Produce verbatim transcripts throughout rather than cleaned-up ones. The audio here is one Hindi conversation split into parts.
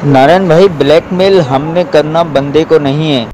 नारायण भाई, ब्लैकमेल हमने करना बंदे को नहीं है।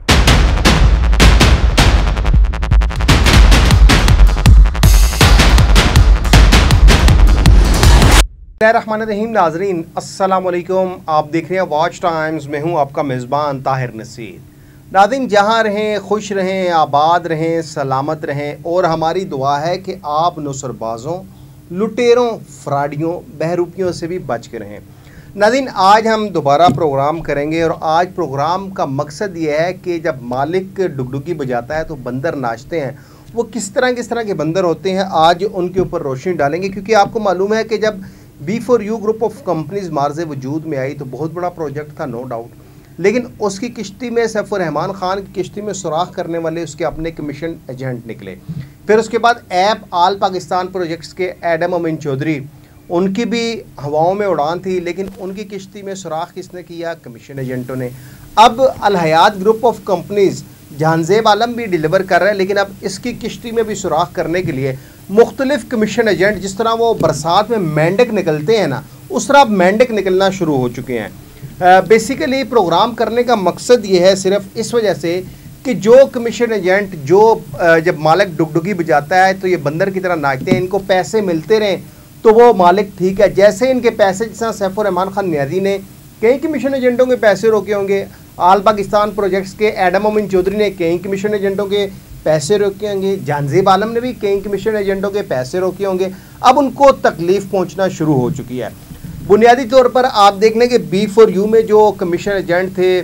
रहमानिर्रहीम नाजरीन, अस्सलाम वालेकुम। आप देख रहे हैं वॉच टाइम्स में हूं आपका मेज़बान ताहिर नसीर। नाज़रीन, जहां रहें खुश रहें, आबाद रहें, सलामत रहें और हमारी दुआ है कि आप नुसरबाज़ों, लुटेरों, फ्राडियों, बहरूपियों से भी बच के रहें। नाज़रीन, आज हम दोबारा प्रोग्राम करेंगे और आज प्रोग्राम का मकसद ये है कि जब मालिक डुगडुगी बजाता है तो बंदर नाचते हैं। वो किस तरह किस तरह के बंदर होते हैं, आज उनके ऊपर रोशनी डालेंगे। क्योंकि आपको मालूम है कि जब B for U group of companies मार्ज़े वजूद में आई तो बहुत बड़ा प्रोजेक्ट था, नो डाउट, लेकिन उसकी किश्ती में सैफ-उर-रहमान ख़ान की किश्ती में सुराख करने वाले उसके अपने कमीशन एजेंट निकले। फिर उसके बाद ऐप आल पाकिस्तान प्रोजेक्ट्स के एडम अमीन चौधरी, उनकी भी हवाओं में उड़ान थी, लेकिन उनकी किश्ती में सुराख किसने किया? कमीशन एजेंटों ने। अब Al Hayat group of companies Jahanzeb Alam भी डिलीवर कर रहे हैं, लेकिन अब इसकी किश्ती में भी सुराख करने के लिए मुख्तलिफ कमीशन एजेंट, जिस तरह वो बरसात में मेंढक निकलते हैं ना, उस तरह अब मेंढक निकलना शुरू हो चुके हैं। बेसिकली प्रोग्राम करने का मकसद ये है सिर्फ इस वजह से कि जो कमीशन एजेंट जो uh, जब मालिक डुगडुगी बजाता है तो ये बंदर की तरह नाचते हैं, इनको पैसे मिलते रहें तो वो मालिक ठीक है। जैसे इनके पैसे, जिस तरह सैफ-उर-रहमान खान न्याजी ने कई कमीशन एजेंटों के पैसे रोके होंगे, आल पाकिस्तान प्रोजेक्ट्स के एडम अमीन चौधरी ने कई कमीशन एजेंटों के पैसे रोके होंगे, जहांजेब आलम ने भी कई कमीशन एजेंटों के पैसे रोके होंगे। अब उनको तकलीफ़ पहुंचना शुरू हो चुकी है। बुनियादी तौर पर आप देख लें कि बी फॉर यू में जो कमीशन एजेंट थे,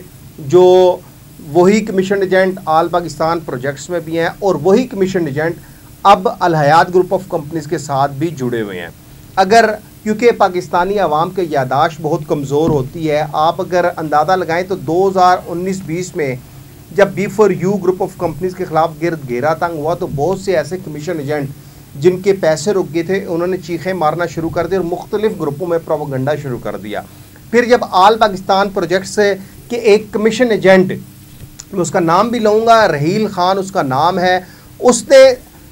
जो वही commission agent all Pakistan projects में भी हैं और वही कमीशन एजेंट अब Al Hayat group of companies के साथ भी जुड़े हुए हैं। अगर क्योंकि पाकिस्तानी आवाम की यादाश्त बहुत कमज़ोर होती है, आप अगर अंदाज़ा लगाएं तो दो हज़ार उन्नीस बीस में जब B for U group of companies के ख़िलाफ़ गिरद घेरा तंग हुआ तो बहुत से ऐसे कमीशन एजेंट जिनके पैसे रुक गए थे, उन्होंने चीखें मारना शुरू कर दी और मुख्तलिफ ग्रुपों में प्रोपेगेंडा शुरू कर दिया। फिर जब आल पाकिस्तान प्रोजेक्ट्स के एक कमीशन एजेंट, मैं उसका नाम भी लूँगा, रहील ख़ान उसका नाम है, उसने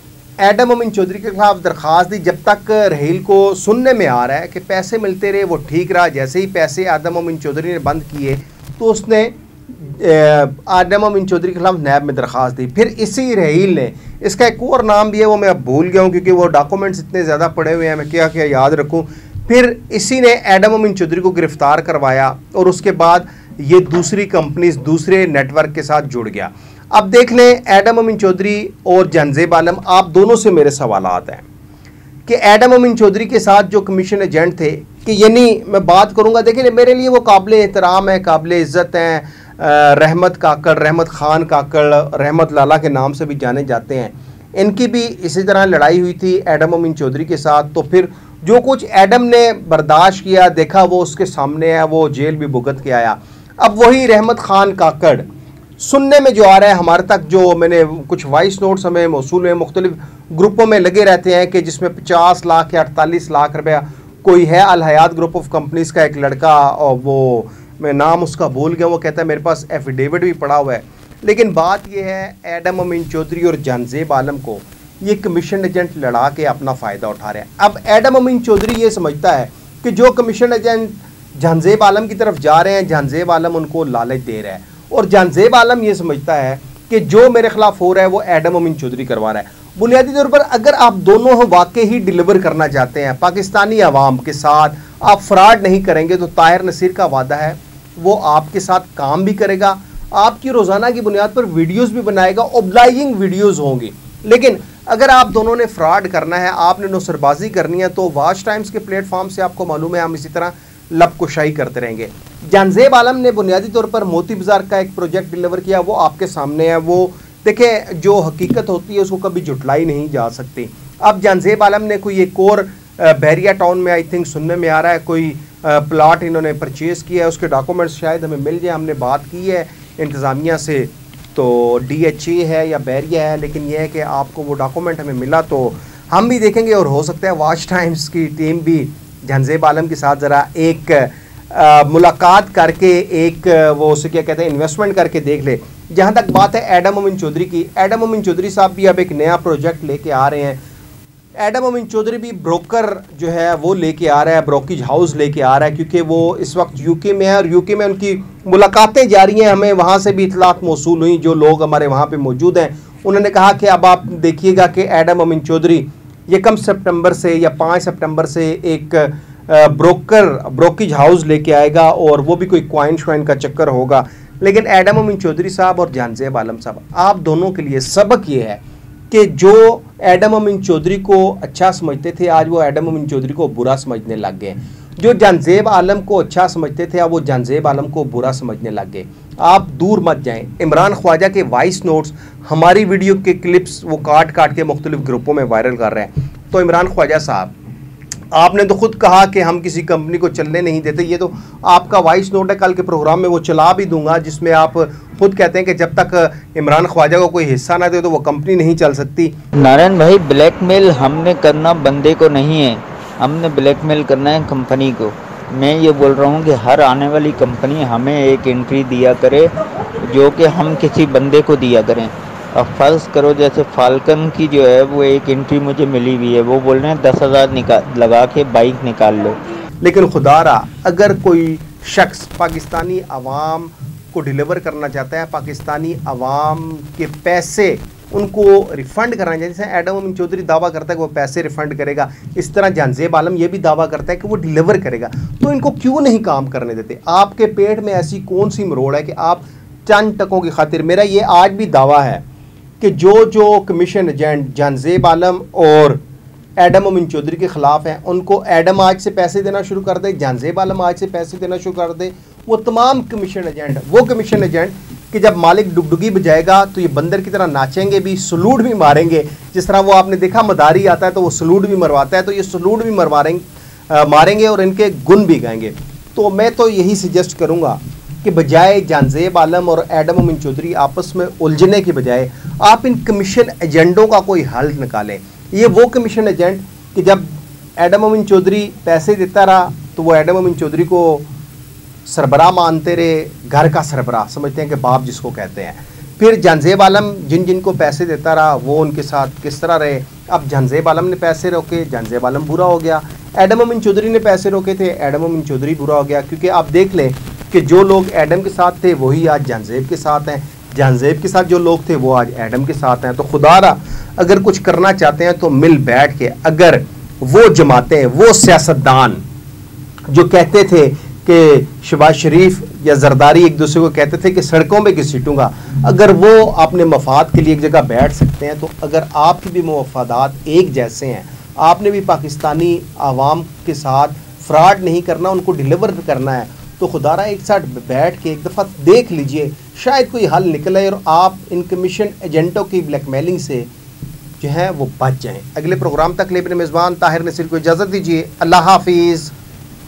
एडम अमीन चौधरी के खिलाफ दरख्वास्त दी। जब तक रहील को सुनने में आ रहा है कि पैसे मिलते रहे वो ठीक रहा, जैसे ही पैसे एडम अमीन चौधरी ने बंद किए तो उसने एडम अमीन चौधरी के खिलाफ नैब में दरख्वास्त दी। फिर इसी रहील ने, इसका एक और नाम भी है वो मैं अब भूल गया हूँ क्योंकि वो डॉक्यूमेंट्स इतने ज़्यादा पड़े हुए हैं, मैं क्या क्या याद रखूँ। फिर इसी ने एडम अमीन चौधरी को गिरफ़्तार करवाया और उसके बाद ये दूसरी कंपनीज दूसरे नेटवर्क के साथ जुड़ गया। अब देख लें, एडम अमीन चौधरी और जहांजेब आलम, आप दोनों से मेरे सवालात हैं कि एडम अमीन चौधरी के साथ जो कमीशन एजेंट थे, कि यानी मैं बात करूंगा, देखिए मेरे लिए वो काबिल एहतराम है, काबिल इज़्ज़त हैं, रहमत काकड़, रहमत ख़ान काकड़, रहमत लाला के नाम से भी जाने जाते हैं। इनकी भी इसी तरह लड़ाई हुई थी एडम अमीन चौधरी के साथ, तो फिर जो कुछ एडम ने बर्दाश्त किया, देखा वो उसके सामने है, वो जेल भी भुगत के आया। अब वही रहमत ख़ान काकड़, सुनने में जो आ रहा है हमारे तक, जो मैंने कुछ वॉइस नोट्स हमें मौसूल में मुख्तलिफ ग्रुपों में लगे रहते हैं कि जिसमें पचास लाख या अड़तालीस लाख रुपया कोई है Al Hayat group of companies का एक लड़का, और वो मैं नाम उसका भूल गया, वो कहता है मेरे पास एफिडेविट भी पड़ा हुआ है। लेकिन बात यह है, एडम अमीन चौधरी और जहांजेब आलम को ये कमीशन एजेंट लड़ा के अपना फ़ायदा उठा रहे हैं। अब एडम अमीन चौधरी ये समझता है कि जो कमीशन एजेंट जहांजेब आलम की तरफ जा रहे हैं, जहांजेब आलम उनको लालच दे रहा है, और जहांजेब आलम ये समझता है कि जो मेरे खिलाफ हो रहा है वो एडम अमीन चौधरी करवा रहा है। बुनियादी तौर पर अगर आप दोनों वाकई ही डिलीवर करना चाहते हैं पाकिस्तानी आवाम के साथ, आप फ्रॉड नहीं करेंगे, तो ताहिर नसीर का वादा है वो आपके साथ काम भी करेगा, आपकी रोज़ाना की बुनियाद पर वीडियोस भी बनाएगा, ऑब्लाइजिंग वीडियोस होंगी। लेकिन अगर आप दोनों ने फ्रॉड करना है, आपने नुसरबाजी करनी है, तो वॉच टाइम्स के प्लेटफॉर्म से आपको मालूम है हम इसी तरह लबकुशाई करते रहेंगे। जहांजेब आलम ने बुनियादी तौर पर मोती बाज़ार का एक प्रोजेक्ट डिलीवर किया, वो आपके सामने है। वो देखें, जो हकीकत होती है उसको कभी जुटलाई नहीं जा सकती। अब जहांजेब आलम ने कोई एक और बहरिया टाउन में, आई थिंक सुनने में आ रहा है, कोई प्लाट इन्होंने परचेज़ किया है, उसके डॉक्यूमेंट्स शायद हमें मिल जाए। हमने बात की है इंतज़ामिया से, तो डी एच ए है या बहरिया है, लेकिन यह है कि आपको वो डॉक्यूमेंट हमें मिला तो हम भी देखेंगे, और हो सकता है वॉच टाइम्स की टीम भी जहांजेब आलम के साथ ज़रा एक आ, मुलाकात करके एक वो उसे क्या कहते हैं इन्वेस्टमेंट करके देख ले। जहाँ तक बात है एडम अमीन चौधरी की, एडम अमीन चौधरी साहब भी अब एक नया प्रोजेक्ट लेके आ रहे हैं एडम अमीन चौधरी भी ब्रोकर जो है वो लेके आ रहा है, ब्रोकेज हाउस लेके आ रहा है, क्योंकि वो इस वक्त यूके में है और यूके में उनकी मुलाकातें जारी हैं। हमें वहाँ से भी इतलात मौसूल हुई, जो लोग हमारे वहाँ पे मौजूद हैं उन्होंने कहा कि अब आप देखिएगा कि एडम अमीन चौधरी ये कम सितंबर से या पाँच सितंबर से एक ब्रोकर ब्रोकेज हाउस लेके आएगा और वो भी कोई क्वाइन श्वाइन का चक्कर होगा। लेकिन एडम अमीन चौधरी साहब और जानजेब आलम साहब, आप दोनों के लिए सबक ये है कि जो एडम अमीन चौधरी को अच्छा समझते थे आज वो एडम अमीन चौधरी को बुरा समझने लग गए। जो जानजेब आलम को अच्छा समझते थे अब वो जानजेब आलम को बुरा समझने लग गए। आप दूर मत जाएं। इमरान ख्वाजा के वॉइस नोट्स, हमारी वीडियो के क्लिप्स वो काट काट के मुख्तलिफ ग्रुपों में वायरल कर रहे हैं। तो इमरान ख्वाजा साहब, आपने तो खुद कहा कि हम किसी कंपनी को चलने नहीं देते, ये तो आपका वॉइस नोट है, कल के प्रोग्राम में वो चला भी दूंगा, जिसमें आप खुद कहते हैं कि जब तक इमरान ख्वाजा को कोई हिस्सा ना दे तो वो कंपनी नहीं चल सकती। नारायण भाई, ब्लैकमेल हमने करना बंदे को नहीं है, हमने ब्लैकमेल करना है कंपनी को। मैं ये बोल रहा हूँ कि हर आने वाली कंपनी हमें एक एंट्री दिया करे जो कि हम किसी बंदे को दिया करें। अब फर्ज करो जैसे फाल्कन की जो है वो एक एंट्री मुझे मिली हुई है, वो बोल रहे हैं दस हज़ार निकाल लगा के बाइक निकाल लो। लेकिन खुदारा अगर कोई शख्स पाकिस्तानी अवाम को डिलीवर करना चाहता है, पाकिस्तानी अवाम के पैसे उनको रिफ़ंड करना चाहिए, जैसे एडम अमीन चौधरी दावा करता है कि वो पैसे रिफ़ंड करेगा, इस तरह जानजेब आलम ये भी दावा करता है कि वो डिलीवर करेगा, तो इनको क्यों नहीं काम करने देते? आपके पेट में ऐसी कौन सी मरोड़ है कि आप चंद टकों की खातिर, मेरा ये आज भी दावा है कि जो जो कमीशन एजेंट जानजेब आलम और एडम अमीन चौधरी के ख़िलाफ़ हैं उनको एडम आज से पैसे देना शुरू कर दे, जानजेब आलम आज से पैसे देना शुरू कर दे। वो तमाम कमीशन एजेंट, वो कमीशन एजेंट कि जब मालिक डुगडुगी बजाएगा तो ये बंदर की तरह नाचेंगे भी, सलूट भी मारेंगे। जिस तरह वो आपने देखा मदारी आता है तो वो सलूट भी मरवाता है, तो ये सलूट भी मरवाएंगे मारेंगे और इनके गुण भी गाएंगे। तो मैं तो यही सजेस्ट करूँगा कि बजाय जानजेब आलम और एडम अमीन चौधरी आपस में उलझने के बजाय आप इन कमीशन एजेंटों का कोई हल निकालें। ये वो कमीशन एजेंट कि जब एडम अमीन चौधरी पैसे देता रहा तो वो एडम अमीन चौधरी को सरबराह मानते रहे, घर का सरबराह समझते हैं कि बाप जिसको कहते हैं। फिर जानजेब आलम जिन जिन को पैसे देता रहा वो उनके साथ किस तरह रहे। अब जानजेब आलम ने पैसे रोके, जानजेब आलम बुरा हो गया। एडम अमीन चौधरी ने पैसे रोके थे, एडम अमीन चौधरी बुरा हो गया। क्योंकि आप देख लें कि जो लोग एडम के साथ थे वही आज जानजेब के साथ हैं, जानजेब के साथ जो लोग थे वो आज एडम के साथ हैं। तो खुदारा अगर कुछ करना चाहते हैं तो मिल बैठ के, अगर वो जमातें, वो सियासतदान जो कहते थे कि शहबाज शरीफ या जरदारी एक दूसरे को कहते थे कि सड़कों में घसीटूंगा, अगर वो अपने मफाद के लिए एक जगह बैठ सकते हैं, तो अगर आपकी भी मफादात एक जैसे हैं, आपने भी पाकिस्तानी आवाम के साथ फ्रॉड नहीं करना, उनको डिलीवर करना है, तो खुदारा एक साथ बैठ के एक दफ़ा देख लीजिए, शायद कोई हल निकले और आप इन कमीशन एजेंटों की ब्लैकमेलिंग से जो है वो बच जाएं। अगले प्रोग्राम तक ले अपने मेज़बान ताहिर नसीर को इजाज़त दीजिए। अल्लाह हाफिज़।